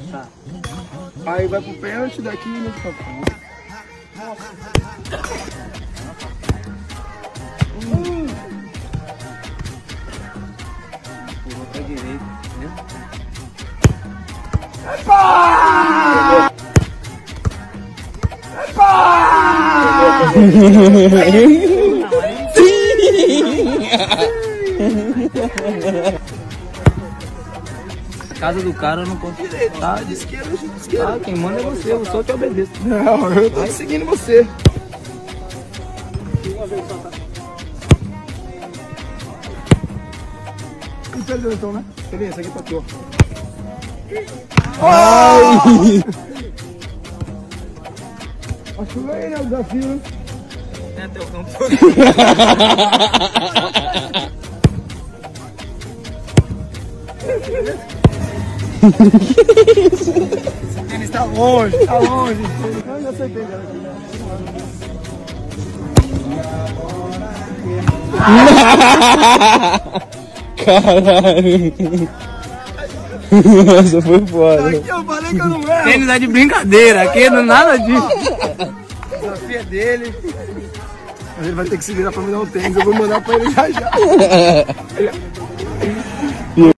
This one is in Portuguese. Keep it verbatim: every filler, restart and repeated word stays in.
Tá. Aí vai pro pênalti daqui e no campo. Hum. Pulou pra direita, entendeu? Epa! Epa! Casa do cara eu não conto direito. Tá De esquerda, de esquerda. Ah, quem manda é você, eu só te obedeço. Não, eu tô seguindo você. E perdeu então, né? Beleza, esse aqui pra tu. Ai! Acho que eu ganhei, né, o desafio, né? Tem até o campo todo. Esse tênis tá longe, tá longe. Eu já acertei dela aqui. Caralho. Nossa, foi foda. Aqui eu falei que eu não erro. Tênis é de brincadeira, aqui não nada disso. O desafio é dele. Mas ele vai ter que se virar pra me dar um tênis. Eu vou mandar pra ele já já.